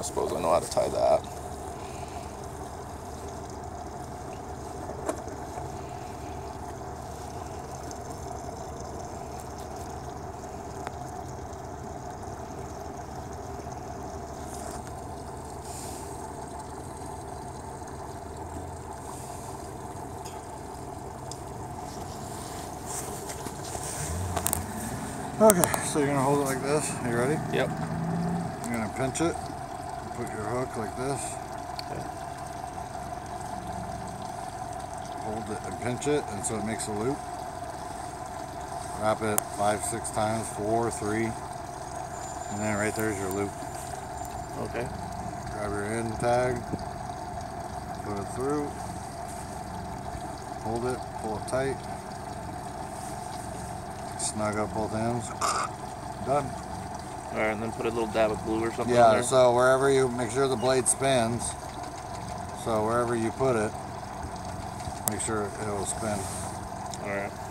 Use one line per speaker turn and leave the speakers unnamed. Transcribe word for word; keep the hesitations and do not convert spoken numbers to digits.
suppose I know how to tie that.
Okay, so you're gonna hold it like this. Are you ready?
Yep.
You're gonna pinch it, put your hook like this.
Okay.
Hold it and pinch it, and so it makes a loop. Wrap it five, six times, four, three, and then right there's your loop.
Okay.
Grab your end tag, put it through, hold it, pull it tight, snug up both ends. Done.
Alright, and then put a little dab of glue or something
Yeah,
on there?
so wherever you, make sure the blade spins. So wherever you put it, make sure it will spin.
Alright.